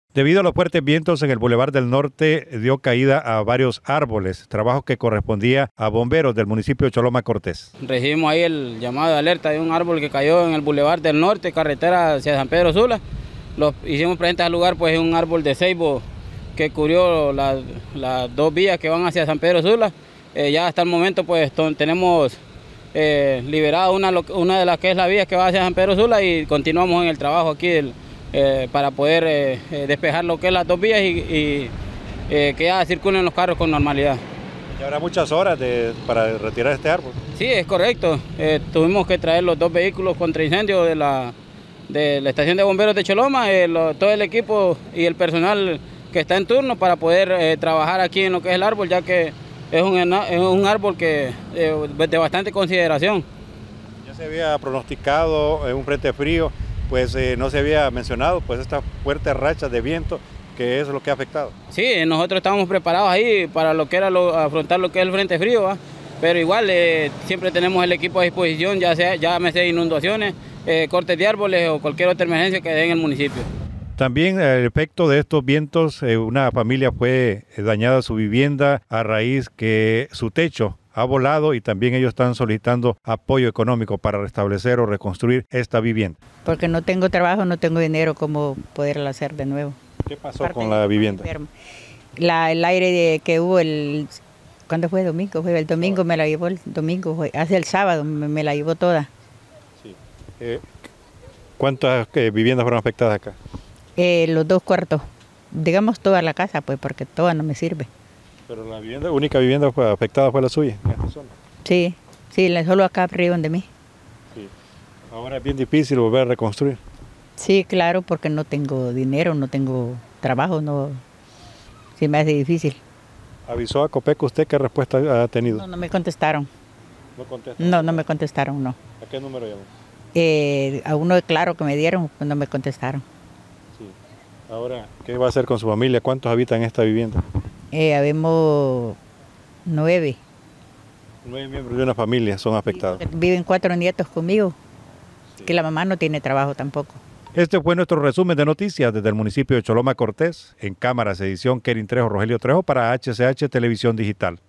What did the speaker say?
Debido a los fuertes vientos en el Boulevard del Norte, dio caída a varios árboles, trabajo que correspondía a bomberos del municipio de Choloma Cortés. Recibimos ahí el llamado de alerta de un árbol que cayó en el Boulevard del Norte, carretera hacia San Pedro Sula. Hicimos presentes al lugar, pues es un árbol de ceibo que cubrió las dos vías que van hacia San Pedro Sula. Ya hasta el momento pues tenemos liberada una de las que es la vía que va hacia San Pedro Sula y continuamos en el trabajo aquí para poder despejar lo que es las dos vías y que ya circulen los carros con normalidad. ¿Y habrá muchas horas para retirar este árbol? Sí, es correcto. Tuvimos que traer los dos vehículos contra incendio de la estación de bomberos de Choloma, todo el equipo y el personal que está en turno para poder trabajar aquí en lo que es el árbol, ya que es un árbol que de bastante consideración. Ya se había pronosticado un frente frío, pues no se había mencionado pues estas fuertes rachas de viento, que es lo que ha afectado. Sí, nosotros estábamos preparados ahí para lo que era afrontar lo que es el frente frío, ¿va? Pero igual siempre tenemos el equipo a disposición, ya sea inundaciones, cortes de árboles o cualquier otra emergencia que dé en el municipio. También el efecto de estos vientos, una familia fue dañada su vivienda a raíz que su techo ha volado y también ellos están solicitando apoyo económico para restablecer o reconstruir esta vivienda. Porque no tengo trabajo, no tengo dinero, ¿cómo poderla hacer de nuevo? ¿Qué pasó con la vivienda? El aire que hubo ¿cuándo fue? Domingo. El domingo me la llevó, hace el sábado me la llevó toda. Sí. ¿Cuántas viviendas fueron afectadas acá? Los 2 cuartos, digamos toda la casa, pues porque toda no me sirve. Pero la única vivienda afectada fue la suya, en esta zona. Sí, solo acá arriba de mí. Sí. Ahora es bien difícil volver a reconstruir. Sí, claro, porque no tengo dinero, no tengo trabajo, sí me hace difícil. ¿Avisó a Copeco usted qué respuesta ha tenido? No me contestaron. ¿No contestaron? No me contestaron, no. ¿A qué número llamó? A uno de claro que me dieron, pues no me contestaron. Sí. Ahora, ¿qué va a hacer con su familia? ¿Cuántos habitan en esta vivienda? Habemos 9. 9 miembros de una familia son afectados. Viven 4 nietos conmigo, sí. Que la mamá no tiene trabajo tampoco. Este fue nuestro resumen de noticias desde el municipio de Choloma Cortés. En cámaras, edición Kerin Trejo, Rogelio Trejo para HCH Televisión Digital.